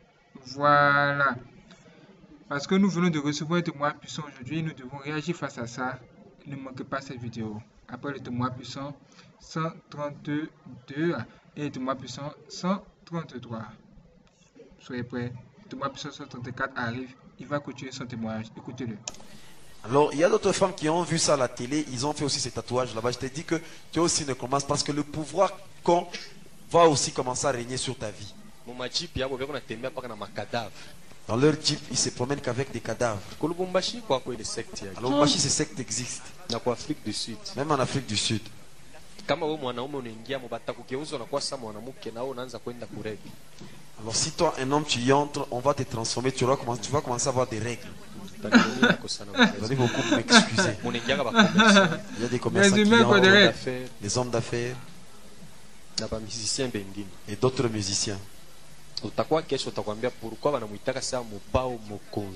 Voilà. Parce que nous venons de recevoir un témoin puissant aujourd'hui, nous devons réagir face à ça. Ne manquez pas cette vidéo. Après le témoin puissant cent trente-deux et le témoin puissant cent trente-trois. Soyez prêts. Le témoin puissant cent trente-quatre arrive. Il va continuer son témoignage. Écoutez-le. Alors, il y a d'autres femmes qui ont vu ça à la télé, ils ont fait aussi ces tatouages là-bas. Je t'ai dit que tu aussi ne commences parce que le pouvoir con va aussi commencer à régner sur ta vie. Mumajipi yabo beko natembea paka na makadavu. Dans leur jeep, ils se promènent qu'avec des cadavres. Kulubumbashi kwa kwa ile secte yake. Alors, Lubumbashi, ces sectes existent, Na kwa Afrique du Sud. même en Afrique du Sud. Kama wewe mwanaume unaingia mbata kugeuza unakuwa sama mwanamke na wewe unaanza kwenda kuregi. Alors, si toi, un homme, tu y entres, on va te transformer, tu vas commencer, tu vas commencer à avoir des règles. Tanzania nako sana. Vous allez beaucoup m'excuser. Munaingia ba commerçant Il y a des commerçants Les qui humains, quoi, des entrent, règles. d'affaires des hommes d'affaires na ba musicien bengine. et d'autres musiciens. Utakuwa kesho utakwambia pourquoi banamuitaka saa mupao mokonzi.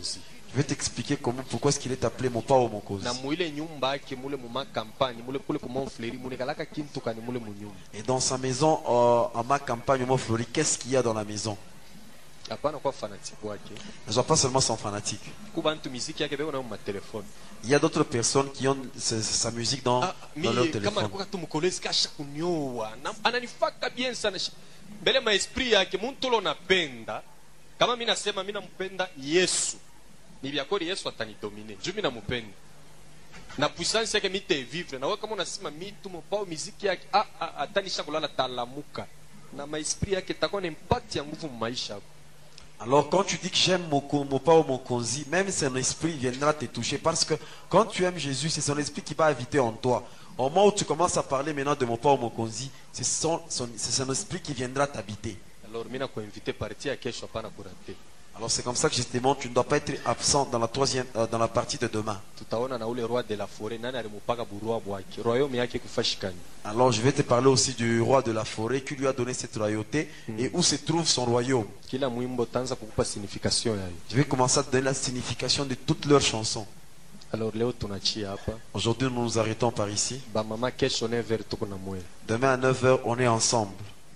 Je vais t'expliquer comment, pourquoi est-ce qu'il est appelé mon pao mon cause. na muile nyumba yake mule muma kampani mule kule kuma mfleri mune kalaka kintu kani mule munyumba. Et dans sa maison, euh, en ma campagne, au Mont Fleury, qu'est-ce qu'il y a dans la maison? Hapana kwa fanatique wake. Ne sois pas seulement son fanatique. Kuba ntu muziki yake beko na mu telefone. Il y a d'autres personnes qui ont sa, sa musique dans, Ah, dans leur mimi kama téléphone. alikuwa tu mkolezi kasha kunyoa. Na- Ananifaka bien sana. Mbele ma esprit yake muntu lo napenda. Kama mimi nasema mimi nampenda Yesu. Ni vya kweli Yesu atanidomine. Juu mimi nampenda. Na puissance yake mite vivre. Na wewe kama unasema mitu mpao muziki yake ah, ah atanisha kulala talamuka. Na ma esprit yake takuwa na impact ya nguvu mu maisha yako. Alors quand tu dis que j'aime mon, co- mon pao mon konzi, même son esprit viendra te toucher. Parce que quand tu aimes Jésus, c'est son esprit qui va habiter en toi. Au moment où tu commences à parler maintenant de mon pao mon konzi, c'est son, son, c'est son esprit qui viendra t'habiter. Alors mimi nakuinvite partie ya kesho hapana kurate. Alors c'est comme ça que je te demande, tu ne dois pas être absent dans la troisième, euh, dans la partie de demain. Tutaona na ule roi de la forêt nani alimupaka burua bwake. Royaume yake kufashikani. Alors je vais te parler aussi du roi de la forêt qui lui a donné cette royauté et où se trouve son royaume. Kila mwimbo tanza kukupa signification yayo. Je vais commencer à te donner la signification de toutes leurs chansons. Alors leo tunachia hapa. Aujourd'hui nous nous arrêtons par ici. Ba mama kesho neuf heures tuko na mwe. Demain à neuf heures on est ensemble.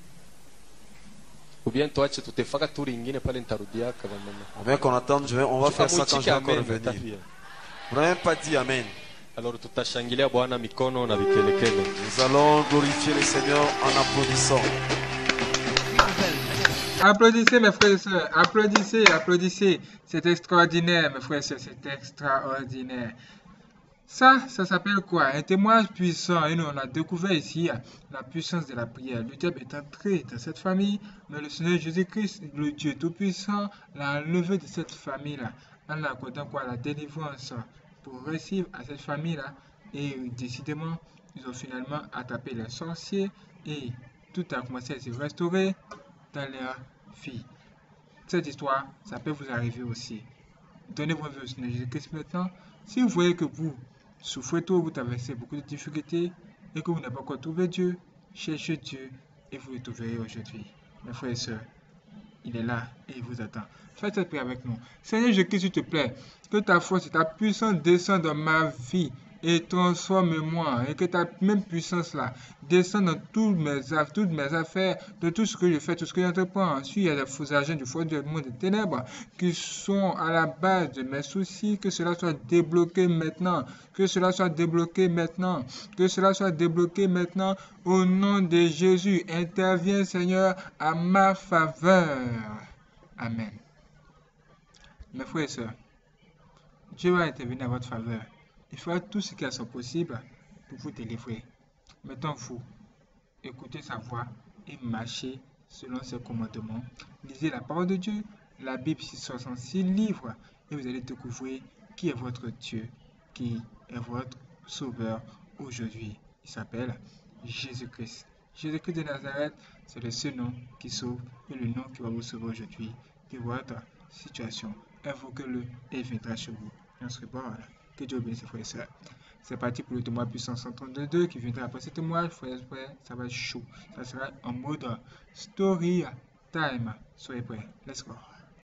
Ou bien tuache tutefaka tour ingine pale nitarudia kama mama. Ou bien qu'on attende, je vais- on va faire ça quand je vais encore Amen, revenir. atafia. On n'a même pas dit Amen. Alors tutashangilia Bwana mikono na vikelekele. Nous allons glorifier le Seigneur en applaudissant. Applaudissez mes frères et sœurs, applaudissez, applaudissez. C'est extraordinaire mes frères et sœurs, c'est extraordinaire. Ça, ça s'appelle quoi? Un témoignage puissant. Et nous, on a découvert ici la puissance de la prière. Le diable est entré dans cette famille, mais le Seigneur Jésus-Christ, le Dieu Tout-Puissant, l'a enlevé de cette famille-là, en l'accordant quoi? La délivrance pour réussir à cette famille-là. Et décidément, ils ont finalement attrapé les sorciers et tout a commencé à se restaurer dans leur vie. Cette histoire, ça peut vous arriver aussi. Donnez votre vie au Seigneur Jésus-Christ maintenant. Si vous voyez que vous souffrez trop, vous traversez beaucoup de difficultés et que vous n'avez pas encore trouvé Dieu, cherchez Dieu et vous le trouverez aujourd'hui. Mes frères et sœurs, il est là et il vous attend. Faites cette prière avec nous. Seigneur Jésus-Christ, s'il te plaît, que ta force et ta puissance descendent dans ma vie et transforme-moi, et que ta même puissance là descende dans toutes mes, toutes mes affaires, de tout ce que je fais, tout ce que j'entreprends. Ensuite, il y a les faux agents du faux du monde des ténèbres qui sont à la base de mes soucis, que cela soit débloqué maintenant, que cela soit débloqué maintenant, que cela soit débloqué maintenant, au nom de Jésus. Interviens, Seigneur, à ma faveur. Amen. Mes frères et sœurs, Dieu va intervenir à votre faveur. Il fera tout ce qui est son possible pour vous délivrer. Maintenant, vous, écoutez sa voix et marchez selon ses commandements. Lisez la parole de Dieu, la Bible, soixante-six livres, et vous allez découvrir qui est votre Dieu, qui est votre sauveur aujourd'hui. Il s'appelle Jésus-Christ. Jésus-Christ de Nazareth, c'est le seul nom qui sauve et le nom qui va vous sauver aujourd'hui de votre situation. Invoquez-le et il viendra chez vous. On se revoit. Que Dieu bénisse, frères et sœurs. C'est parti pour le témoin puissant cent trente-deux qui viendra après ce témoignage. Frères et frères, ça va être chaud. Ça sera en mode story time. Soyez prêts. Let's go.